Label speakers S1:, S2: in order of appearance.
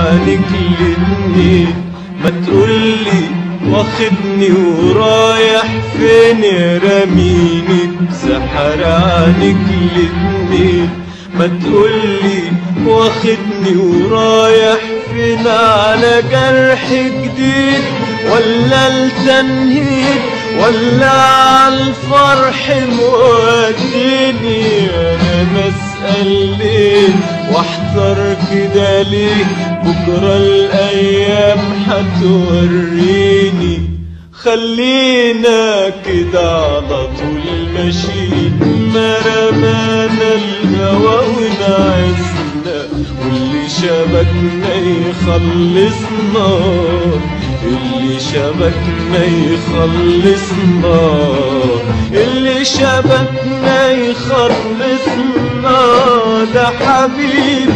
S1: عنك الاتنين. ما تقولي واخدني ورايح فين يا رميني بسحر عنك الاتنين. ما تقولي واخدني ورايح فين، على جرح جديد ولا التنهيد ولا عالفرح موديني؟ انا بسأل ليه واحتار كده ليه؟ بكرة الايام هتوريني. خلينا كده على طول ماشيين، ما رمانا الهوى ونعزنا، واللي شبكنا يخلصنا، اللي شبكنا يخلصنا، اللي شبكنا يخلصنا. ده حبيبي